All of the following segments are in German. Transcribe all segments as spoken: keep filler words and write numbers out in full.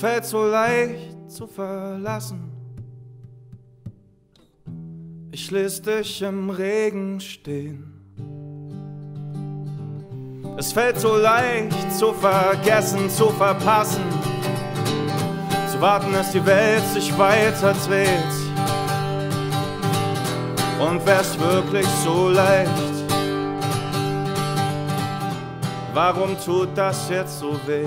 fällt so leicht zu verlassen. Ich ließ dich im Regen stehen. Es fällt so leicht zu vergessen, zu verpassen, zu warten, dass die Welt sich weiter dreht. Und wär's wirklich so leicht, warum tut das jetzt so weh?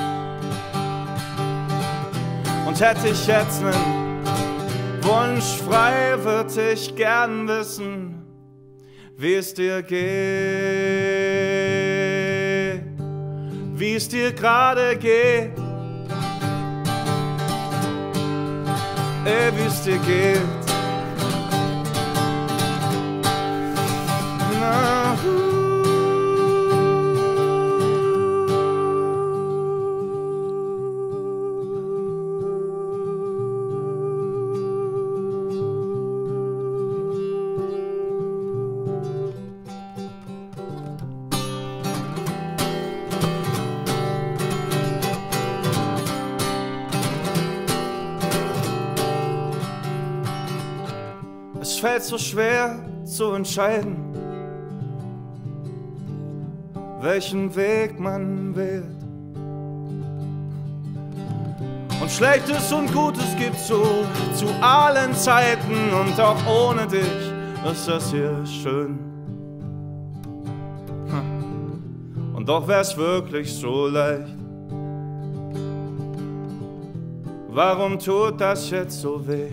Und hätte ich jetzt nen Wunsch frei, würde ich gern wissen, wie es dir geht, wie es dir gerade geht, ey, wie es dir geht. Na, uh. Es fällt so schwer zu entscheiden, welchen Weg man wählt. Und Schlechtes und Gutes gibt's so zu allen Zeiten, und auch ohne dich ist das hier schön. Und doch wär's wirklich so leicht. Warum tut das jetzt so weh?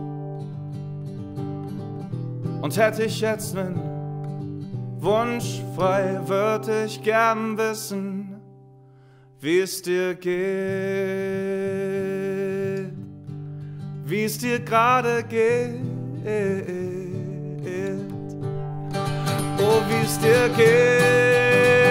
Und hätte ich jetzt nen Wunsch frei, würde ich gern wissen, wie es dir geht, wie es dir gerade geht, oh, wie es dir geht.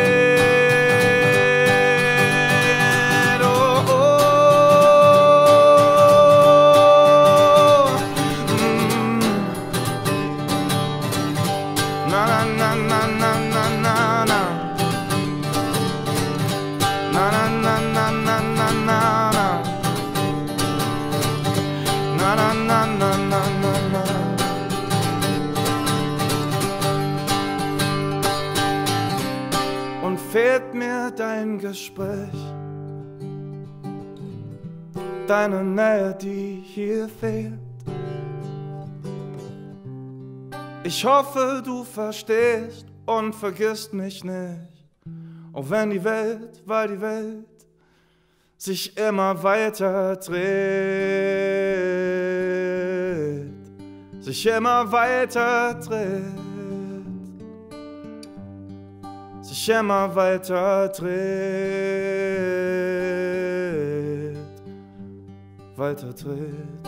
Und fehlt mir dein Gespräch, deine Nähe, die hier fehlt. Ich hoffe, du verstehst und vergisst mich nicht, auch wenn die Welt, weil die Welt sich immer weiter dreht, sich immer weiter dreht, sich immer weiter dreht, weiter dreht.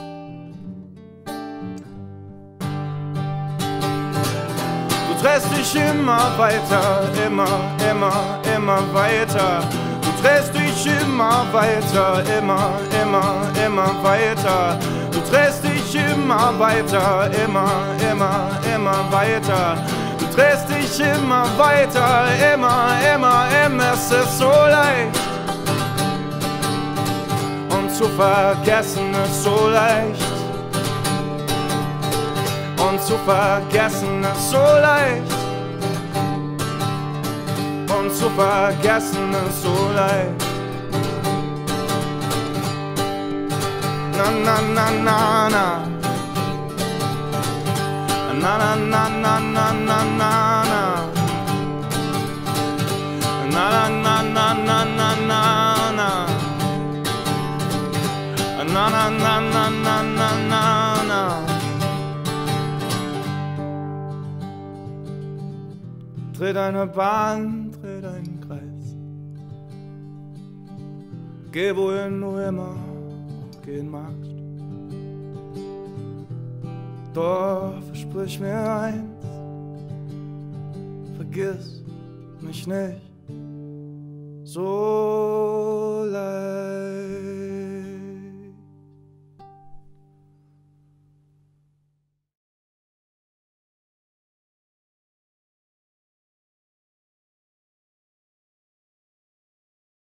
Du drehst dich immer weiter, immer, immer, immer weiter. Du drehst dich immer weiter, immer, immer, immer weiter. Du drehst dich immer weiter, immer, immer, immer weiter. Du drehst dich immer weiter, immer, immer, immer. Es ist so leicht, und zu vergessen ist so leicht. Und zu vergessen ist so leicht. Und zu vergessen ist so leicht. Na na na na na. Na na na na na na na na. Na na na na na na na na. Na na na na na na na na. Dreh deine Bahn, dreh deinen Kreis. Geh wohin du immer gehen magst. Doch versprich mir eins, vergiss mich nicht so leicht.